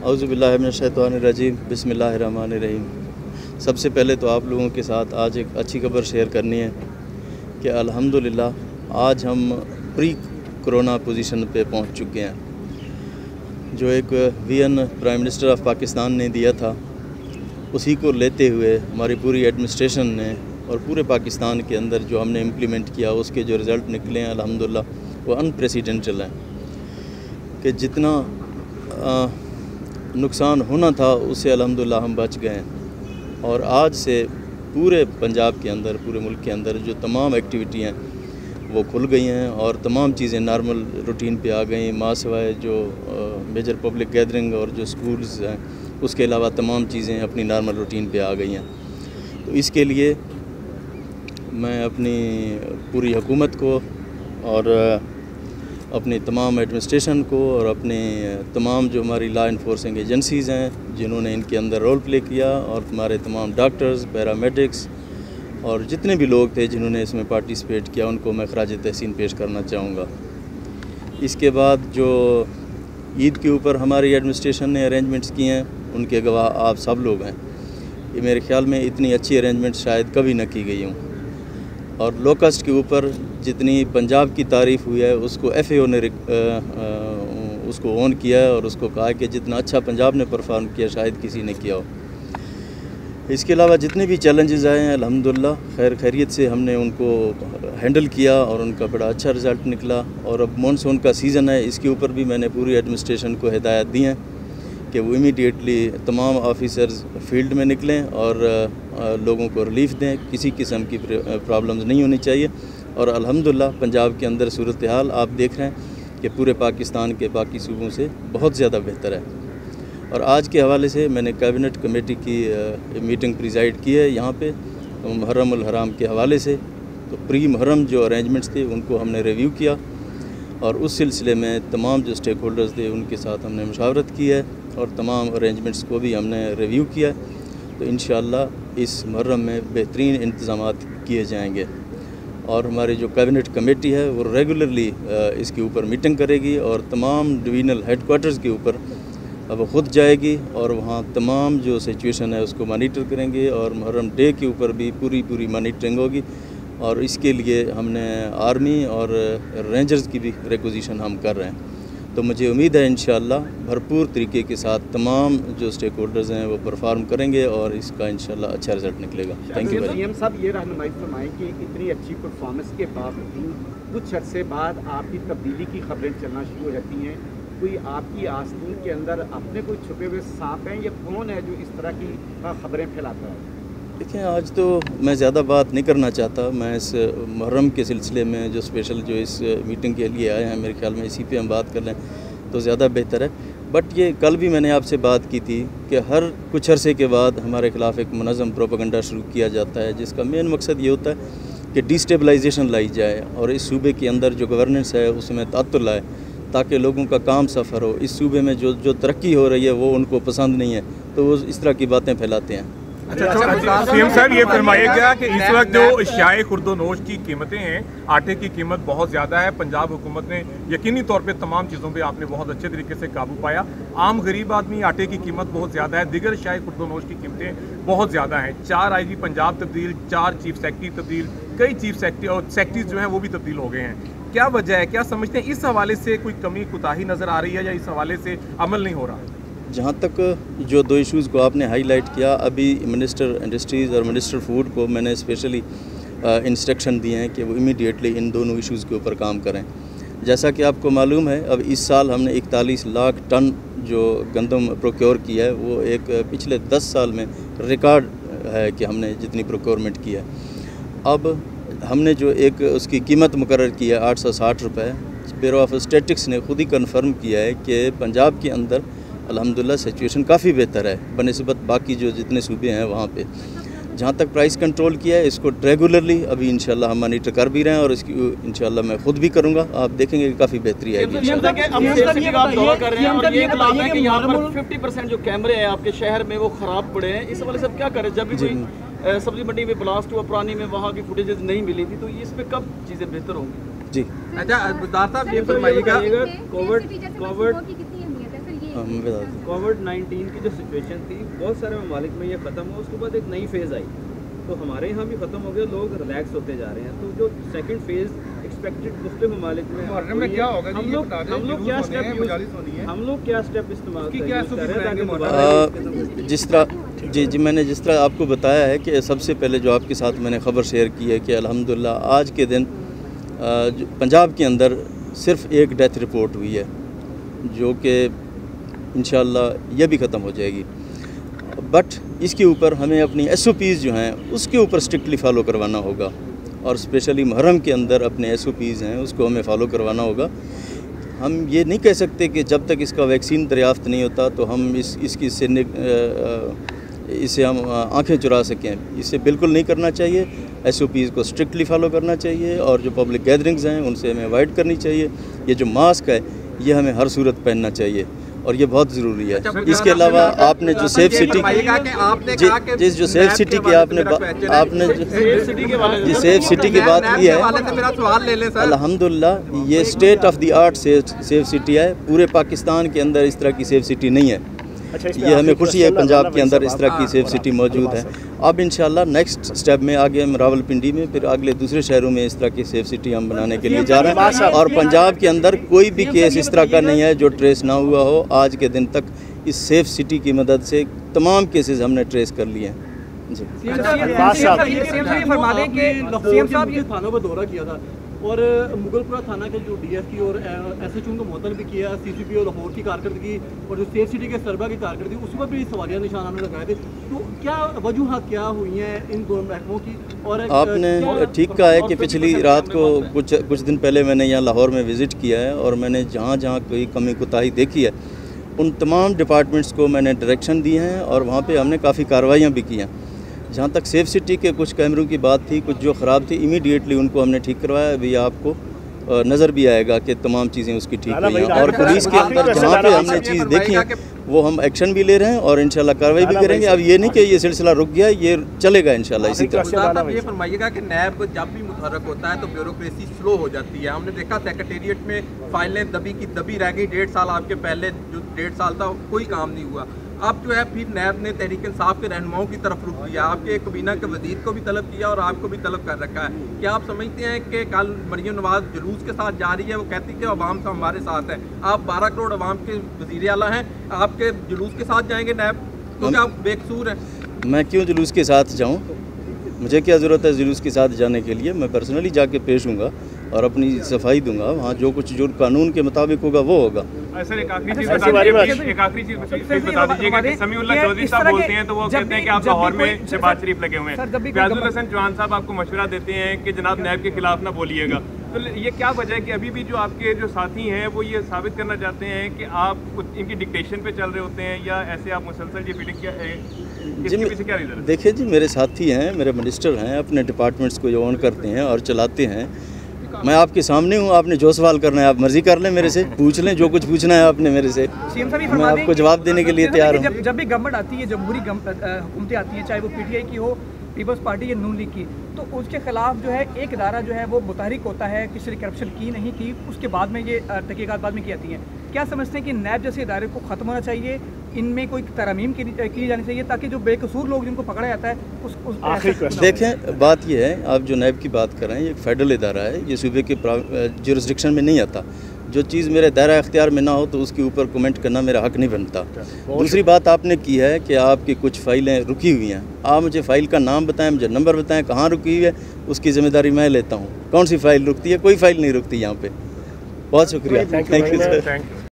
औज़ु बिल्लाहि मिनश शैतानिर रजीम, बिस्मिल्लाहिर रहमानिर रहीम। सबसे पहले तो आप लोगों के साथ आज एक अच्छी खबर शेयर करनी है कि अल्हम्दुलिल्लाह आज हम प्री कोरोना पोजीशन पे पहुंच चुके हैं। जो एक vision prime minister of Pakistan ने दिया था, उसी को लेते हुए हमारी पूरी एडमिनिस्ट्रेशन ने और पूरे पाकिस्तान के अंदर जो हमने इम्प्लीमेंट किया, उसके जो रिज़ल्ट निकले हैं अल्हम्दुलिल्लाह वो अनप्रेसिडेंटल हैं कि जितना नुकसान होना था उससे अल्हम्दुलिल्लाह हम बच गए हैं। और आज से पूरे पंजाब के अंदर, पूरे मुल्क के अंदर जो तमाम एक्टिविटी हैं वो खुल गई हैं और तमाम चीज़ें नॉर्मल रूटीन पे आ गई। माँ सिवाय जो मेजर पब्लिक गैदरिंग और जो स्कूल्स हैं, उसके अलावा तमाम चीज़ें अपनी नॉर्मल रूटीन पे आ गई हैं। तो इसके लिए मैं अपनी पूरी हुकूमत को और अपनी तमाम एडमिनिस्ट्रेशन को और अपने तमाम जो हमारी लॉ इन्फोर्सिंग एजेंसीज़ हैं जिन्होंने इनके अंदर रोल प्ले किया, और हमारे तमाम डॉक्टर्स, पैरामेडिक्स और जितने भी लोग थे जिन्होंने इसमें पार्टिसिपेट किया, उनको मैं खराज तहसीन पेश करना चाहूँगा। इसके बाद जो ईद के ऊपर हमारी एडमिनिस्ट्रेशन ने अरेंजमेंट्स किए हैं, उनके गवाह आप सब लोग हैं। ये मेरे ख़्याल में इतनी अच्छी अरेंजमेंट शायद कभी न की गई हूँ। और लोकस्ट के ऊपर जितनी पंजाब की तारीफ़ हुई है, उसको FAO ने उसको ऑन किया है और उसको कहा कि जितना अच्छा पंजाब ने परफॉर्म किया शायद किसी ने किया हो। इसके अलावा जितने भी चैलेंजेस आए हैं अल्हम्दुलिल्लाह खैर खैरियत से हमने उनको हैंडल किया और उनका बड़ा अच्छा रिज़ल्ट निकला। और अब मानसून का सीज़न है, इसके ऊपर भी मैंने पूरी एडमिनिस्ट्रेशन को हिदायत दी हैं कि वो इमीडिएटली तमाम ऑफिसर्स फील्ड में निकलें और लोगों को रिलीफ दें। किसी किस्म की प्रॉब्लम्स नहीं होनी चाहिए। और अल्हम्दुलिल्लाह पंजाब के अंदर सूरत हाल आप देख रहे हैं कि पूरे पाकिस्तान के बाकी सूबों से बहुत ज़्यादा बेहतर है। और आज के हवाले से मैंने कैबिनेट कमेटी की मीटिंग प्रिजाइड की है यहाँ पे मुहर्रम उल हराम के हवाले से। तो प्री मुहर्रम जो अरेंजमेंट्स थे उनको हमने रिव्यू किया और उस सिलसिले में तमाम जो स्टेक होल्डर्स थे उनके साथ हमने मुशावरत की है और तमाम अरेंजमेंट्स को भी हमने रिव्यू किया है। तो इंशाअल्लाह इस मुहर्रम में बेहतरीन इंतज़ामात किए जाएंगे। और हमारी जो कैबिनेट कमेटी है वो रेगुलरली इसके ऊपर मीटिंग करेगी और तमाम डिवीज़नल हेडक्वार्टर्स के ऊपर अब ख़ुद जाएगी और वहाँ तमाम जो सिचुएशन है उसको मॉनिटर करेंगे। और मुहर्रम डे के ऊपर भी पूरी मॉनिटरिंग होगी। और इसके लिए हमने आर्मी और रेंजर्स की भी रिक्विजिशन हम कर रहे हैं। तो मुझे उम्मीद है इंशाअल्लाह भरपूर तरीके के साथ तमाम जो स्टेक होल्डर्स हैं वो परफॉर्म करेंगे और इसका इंशाअल्लाह अच्छा रिज़ल्ट निकलेगा। Thank you. सीएम साहब, ये रहनुमाई फरमाएं कि इतनी अच्छी परफॉर्मेंस के बावजूद कुछ अरसे बाद आपकी तब्दीली की खबरें चलना शुरू हो जाती हैं। कोई आपकी आस्तीन के अंदर अपने कोई छुपे हुए सांप हैं या कौन है जो इस तरह की खबरें फैलाता है? देखिए, आज तो मैं ज़्यादा बात नहीं करना चाहता। मैं इस मुहर्रम के सिलसिले में जो स्पेशल जो इस मीटिंग के लिए आए हैं, मेरे ख्याल में इसी पे हम बात कर लें तो ज़्यादा बेहतर है। बट ये कल भी मैंने आपसे बात की थी कि हर कुछ अरसे के बाद हमारे ख़िलाफ़ एक मुनज़्ज़म प्रोपेगेंडा शुरू किया जाता है, जिसका मेन मकसद ये होता है कि डिस्टेबलाइजेशन लाई जाए और इस सूबे के अंदर जो गवर्नेंस है उसमें तातुल आए ताकि लोगों का काम सफ़र हो। इस सूबे में जो तरक्की हो रही है वो उनको पसंद नहीं है, तो वो इस तरह की बातें फैलाते हैं। अच्छा, सीएम साहब ये फरमाइएगा कि इस वक्त जो अशियाए खुर्दोनोश की कीमतें हैं, आटे की कीमत बहुत ज़्यादा है। पंजाब हुकूमत ने यकीनी तौर पे तमाम चीज़ों पे आपने बहुत अच्छे तरीके से काबू पाया। आम गरीब आदमी आटे की कीमत बहुत ज़्यादा है, दिगर अशियाए खुर्दोनोश की कीमतें बहुत ज़्यादा हैं। 4 IG पंजाब तब्दील, 4 चीफ सेक्रेटरी तब्दील, कई चीफ सेक्रेटरी और सेक्रेटरीज जो हैं वो भी तब्दील हो गए हैं। क्या वजह है, क्या समझते हैं इस हवाले से कोई कमी कोताही नज़र आ रही है या इस हवाले से अमल नहीं हो रहा? जहाँ तक जो 2 इश्यूज़ को आपने हाईलाइट किया, अभी मिनिस्टर इंडस्ट्रीज़ और मिनिस्टर फूड को मैंने स्पेशली इंस्ट्रक्शन दिए हैं कि वो इमीडिएटली इन दोनों इश्यूज़ के ऊपर काम करें। जैसा कि आपको मालूम है, अब इस साल हमने 41 लाख टन जो गंदम प्रोक्योर किया है, वो एक पिछले 10 साल में रिकॉर्ड है कि हमने जितनी प्रोक्योरमेंट की है। अब हमने जो एक उसकी कीमत मुकर्रर की है 860 रुपये, ब्यूरो ऑफ स्टैटिस्टिक्स ने खुद ही कन्फर्म किया है कि पंजाब के अंदर अल्हम्दुलिल्लाह सिचुएशन काफ़ी बेहतर है बनिस्बत बाकी जो जितने सूबे हैं वहाँ पे। जहाँ तक प्राइस कंट्रोल किया है, इसको रेगुलरली अभी इंशाल्लाह हम मॉनिटर कर भी रहे हैं और इसकी इंशाल्लाह मैं खुद भी करूँगा। आप देखेंगे कि काफ़ी बेहतरी आएगी। 50% जो कैमरे हैं आपके शहर में वो ख़राब पड़े हैं, इस वाले सब क्या करें? जब भी कोई सब्जी मंडी में ब्लास्ट हुआ, पुरानी में वहाँ की फुटेजेस नहीं मिली थी, तो इस पर कब चीज़ें बेहतर होंगी? जी अच्छा, दार साहब ये फरमाइएगा, कोविड हम बता दें। कोविड-19 की जो सिचुएशन थी, बहुत सारे ममालिक में ये ख़त्म हुआ, उसके बाद एक नई फेज़ आई, तो हमारे यहाँ भी ख़त्म हो गया, लोग रिलैक्स होते जा रहे हैं। तो जो सेकंड फेज़ एक्सपेक्टेड मुस्लिम ममालिक में क्या होगा, हम लोग क्या स्टेप इस्तेमाल करें? जिस तरह जी मैंने जिस तरह आपको बताया है कि सबसे पहले जो आपके साथ मैंने ख़बर शेयर की है कि अल्हम्दुलिल्लाह आज के दिन पंजाब के अंदर सिर्फ एक डेथ रिपोर्ट हुई है, जो कि इंशाअल्लाह ये भी ख़त्म हो जाएगी। बट इसके ऊपर हमें अपनी SOPs जो हैं उसके ऊपर स्ट्रिक्टली फ़ॉलो करवाना होगा, और स्पेशली मुहर्रम के अंदर अपने SOPs हैं उसको हमें फ़ॉलो करवाना होगा। हम ये नहीं कह सकते कि जब तक इसका वैक्सीन दरियाफ़्त नहीं होता तो हम इससे हम आंखें चुरा सकें, इसे बिल्कुल नहीं करना चाहिए। SOPs को स्ट्रिक्टली फ़ॉलो करना चाहिए, और जो पब्लिक गैदरिंग्स हैं उनसे हमें अवॉइड करनी चाहिए। ये जो मास्क है ये हमें हर सूरत पहनना चाहिए, और ये बहुत ज़रूरी है। इसके अलावा आपने जो सेफ सिटी जिस जो सेफ सिटी की आपने जो सेफ सिटी की बात की है, अल्हम्दुलिल्लाह ये state of the art safe city है। पूरे पाकिस्तान के अंदर इस तरह की सेफ सिटी नहीं है। ये हमें खुशी है पंजाब के अंदर इस तरह की सेफ सिटी मौजूद है। अब इंशाल्लाह नेक्स्ट स्टेप में आगे हम रावलपिंडी में, फिर अगले दूसरे शहरों में इस तरह की सेफ सिटी हम बनाने के लिए जा रहे हैं। और पंजाब के अंदर कोई भी केस इस तरह का नहीं है जो ट्रेस ना हुआ हो। आज के दिन तक इस सेफ सिटी की मदद से तमाम केसेस हमने ट्रेस कर लिए हैं। जी साहब ये थानों पर दौरा किया था, और मुगलपुरा थाना के जो DSP और SHO को मुअत्तल भी किया, CCP और लाहौर की कारकर्दगी और जो सेफ सिटी के सरबा की कारकर्दगी, उस पर भी सवालिया निशान हमने लगाए थे। तो क्या वजूहात क्या हुई हैं इन दोनों महकमों की? और आपने ठीक कहा है कि पिछली रात को कुछ दिन पहले मैंने यहाँ लाहौर में विज़िट किया है, और मैंने जहाँ जहाँ कोई कमी कोताही देखी है उन तमाम डिपार्टमेंट्स को मैंने डायरेक्शन दी हैं, और वहाँ पर हमने काफ़ी कार्रवाइयाँ भी की हैं। जहाँ तक सेफ सिटी के कुछ कैमरों की बात थी, कुछ जो ख़राब थी, इमीडिएटली उनको हमने ठीक करवाया। अभी आपको नज़र भी आएगा कि तमाम चीज़ें उसकी ठीक हुई हैं, और पुलिस के अंदर जहाँ पे हमने चीज़ देखी है वो हम एक्शन भी ले रहे हैं और इंशाल्लाह कार्रवाई भी करेंगे। अब ये नहीं कि ये सिलसिला रुक गया, ये चलेगा इंशाल्लाह इसी तरह। ये फरमाइएगा कि नैब जब भी मुतहरक होता है तो ब्यूरोक्रेसी स्लो हो जाती है। हमने देखा सेक्रेटेरिएट में फाइलें दबी की दबी रह गई, 1.5 साल आपके पहले जो 1.5 साल था कोई काम नहीं हुआ। अब जो है फिर नैब ने तहरीक इंसाफ के रहनुमाओं की तरफ रुख दिया, आपके कबीना के वज़ीर को भी तलब किया और आपको भी तलब कर रखा है। क्या आप समझते हैं कि कल मरियम नवाज जुलूस के साथ जा रही है, वो कहती है कि अवाम तो हमारे साथ है, आप 12 करोड़ अवाम के वज़ीर आला हैं, आपके जुलूस के साथ जाएंगे नैब, क्योंकि आप बेकसूर हैं? मैं क्यों जुलूस के साथ जाऊँ? मुझे क्या ज़रूरत है जुलूस के साथ जाने के लिए? मैं पर्सनली जाके पेश हूँगा और अपनी सफाई दूंगा। वहाँ जो कुछ जो कानून के मुताबिक होगा वो होगा। सर एक आखिरी चीज़ बता दीजिए कि समीउल्लाह चौधरी साहब बोलते हैं तो वो कहते हैं कि आप लाहौर में शहबाज शरीफ लगे हुए हैं। फयाजुल हसन चौहान साहब आपको मशवरा देते हैं कि जनाब नैब के खिलाफ ना बोलिएगा, तो ये क्या वजह है कि अभी भी जो आपके जो साथी हैं वो ये साबित करना चाहते हैं कि आप इनकी डिक्टेशन पे चल रहे होते हैं, या ऐसे आप मुसलसल ये फीलिंग क्या रीज़न है? देखिए जी, मेरे साथी हैं, मेरे मिनिस्टर हैं, अपने डिपार्टमेंट्स को जो ऑन करते हैं और चलाते हैं। मैं आपके सामने हूँ, आपने जो सवाल करना है आप मर्जी कर लें, मेरे से पूछ लें, जो कुछ पूछना है आपने मेरे से, मैं आपको जवाब देने के लिए तैयार हूँ। जब भी गवर्नमेंट आती है, जमहूरी हुकूमतें आती हैं, चाहे वो PTI की हो, पीपल्स पार्टी या नून लीग की, तो उसके खिलाफ जो है एक इदारा जो है वो मुतहरिक होता है, किसी ने करप्शन की नहीं की, उसके बाद में ये तहकीकात बाद में की जाती हैं। क्या समझते हैं कि नैब जैसे इदारे को ख़त्म होना चाहिए, इनमें कोई तरमीम की जानी चाहिए ताकि जो बेकसूर लोग जिनको पकड़ा जाता है उस देखें, बात ये है, आप जो नैब की बात कर रहे हैं, ये एक फेडरल इदारा है, ये सूबे के जुरिस्डिक्शन में नहीं आता। जो चीज़ मेरे दायरा इख्तियार में ना हो तो उसके ऊपर कमेंट करना मेरा हक नहीं बनता। दूसरी बात आपने की है कि आपकी कुछ फ़ाइलें रुकी हुई हैं। आप मुझे फ़ाइल का नाम बताएं, मुझे नंबर बताएं, कहाँ रुकी हुई है, उसकी ज़िम्मेदारी मैं लेता हूँ। कौन सी फ़ाइल रुकती है? कोई फ़ाइल नहीं रुकती यहाँ पे। बहुत शुक्रिया, थैंक यू सर।